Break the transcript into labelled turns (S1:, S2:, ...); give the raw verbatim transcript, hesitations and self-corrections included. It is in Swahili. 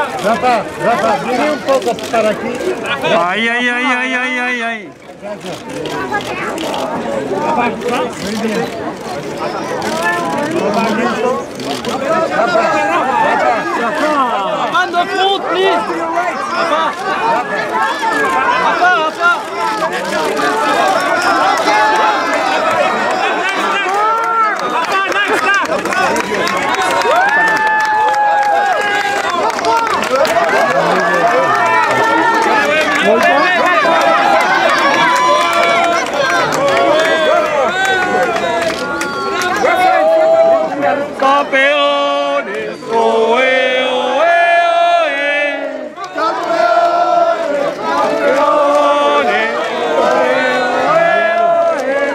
S1: Rafa, Rafa, viene un poco para aquí.
S2: Ay, ay, ay, ay, ay, ay, ay.
S1: Rafa, muy bien. Rafa, Rafa.
S3: Rafa, no foot, please. Rafa. Rafa, Rafa.
S2: Campeones, oe, oe, oe. Campeones, campeones, oe, oe, oe.